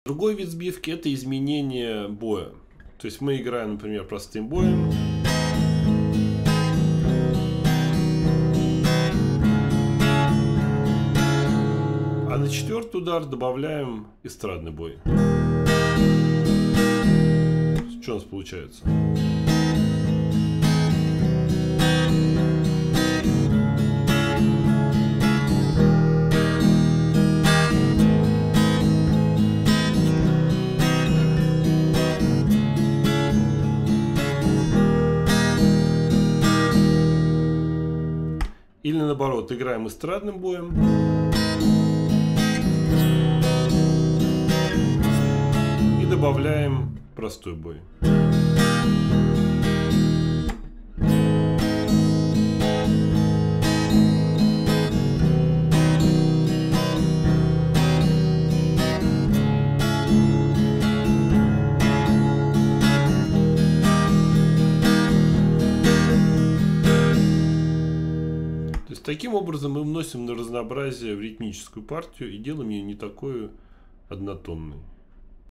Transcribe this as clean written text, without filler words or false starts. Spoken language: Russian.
Другой вид сбивки — это изменение боя. То есть мы играем, например, простым боем. А на четвертый удар добавляем эстрадный бой. Что у нас получается? Или наоборот, играем эстрадным боем. И добавляем простой бой. Таким образом мы вносим на разнообразие в ритмическую партию и делаем ее не такой однотонной.